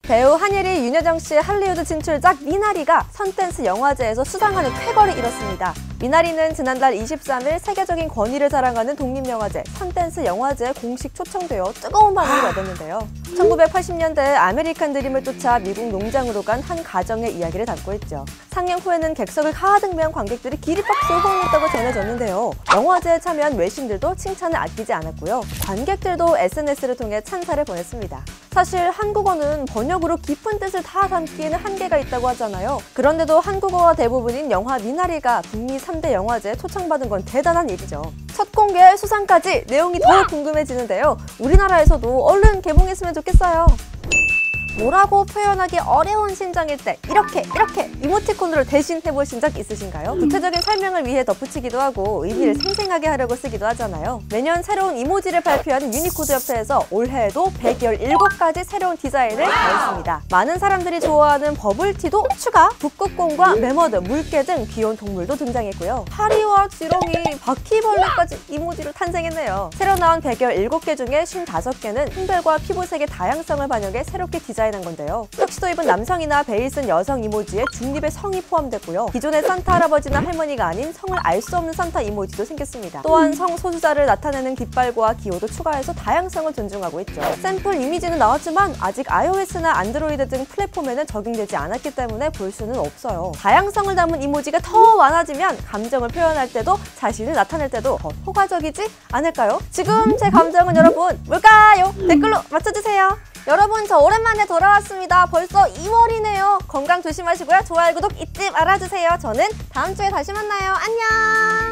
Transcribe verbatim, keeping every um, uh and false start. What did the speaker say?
배우 한예리, 윤여정 씨의 할리우드 진출작 미나리가 선댄스 영화제에서 수상하는 쾌거를 이뤘습니다. 미나리는 지난달 이십삼일 세계적인 권위를 자랑하는 독립영화제 선댄스 영화제에 공식 초청되어 뜨거운 반응을 얻었는데요. 천구백팔십년대 아메리칸 드림을 쫓아 미국 농장으로 간 한 가정의 이야기를 담고 있죠. 상영 후에는 객석을 가득 메운 관객들이 기립박수를 호응했다고 전해졌는데요. 영화제에 참여한 외신들도 칭찬을 아끼지 않았고요. 관객들도 에스엔에스를 통해 찬사를 보냈습니다. 사실 한국어는 번역으로 깊은 뜻을 다 담기에는 한계가 있다고 하잖아요. 그런데도 한국어가 대부분인 영화 미나리가 북미 삼대 영화제에 초청받은 건 대단한 일이죠. 첫 공개 수상까지 내용이 더 궁금해지는데요. 우리나라에서도 얼른 개봉했으면 좋겠어요. 뭐라고 표현하기 어려운 심정일 때 이렇게 이렇게 이모티콘으로 대신 해보신 적 있으신가요? 구체적인 설명을 위해 덧붙이기도 하고 의미를 생생하게 하려고 쓰기도 하잖아요. 매년 새로운 이모지를 발표하는 유니코드 협회에서 올해에도 백십칠 가지 새로운 디자인을 더했습니다. 많은 사람들이 좋아하는 버블티도 추가, 북극곰과 매머드, 물개 등 귀여운 동물도 등장했고요. 파리와 지렁이, 바퀴벌레까지 이모지로 탄생했네요. 새로 나온 백십칠 개 중에 오십오 개는 성별과 피부색의 다양성을 반영해 새롭게 디자인 한 건데요. 턱시도 입은 남성이나 베일 쓴 여성 이모지에 중립의 성이 포함됐고요. 기존의 산타 할아버지나 할머니가 아닌 성을 알 수 없는 산타 이모지도 생겼습니다. 또한 성 소수자를 나타내는 깃발과 기호도 추가해서 다양성을 존중하고 있죠. 샘플 이미지는 나왔지만 아직 아이오에스나 안드로이드 등 플랫폼에는 적용되지 않았기 때문에 볼 수는 없어요. 다양성을 담은 이모지가 더 많아지면 감정을 표현할 때도 자신을 나타낼 때도 더 효과적이지 않을까요? 지금 제 감정은 여러분 뭘까요? 댓글로 맞춰주세요. 여러분, 저 오랜만에 돌아왔습니다. 벌써 이월이네요. 건강 조심하시고요. 좋아요, 구독 잊지 말아주세요. 저는 다음 주에 다시 만나요. 안녕!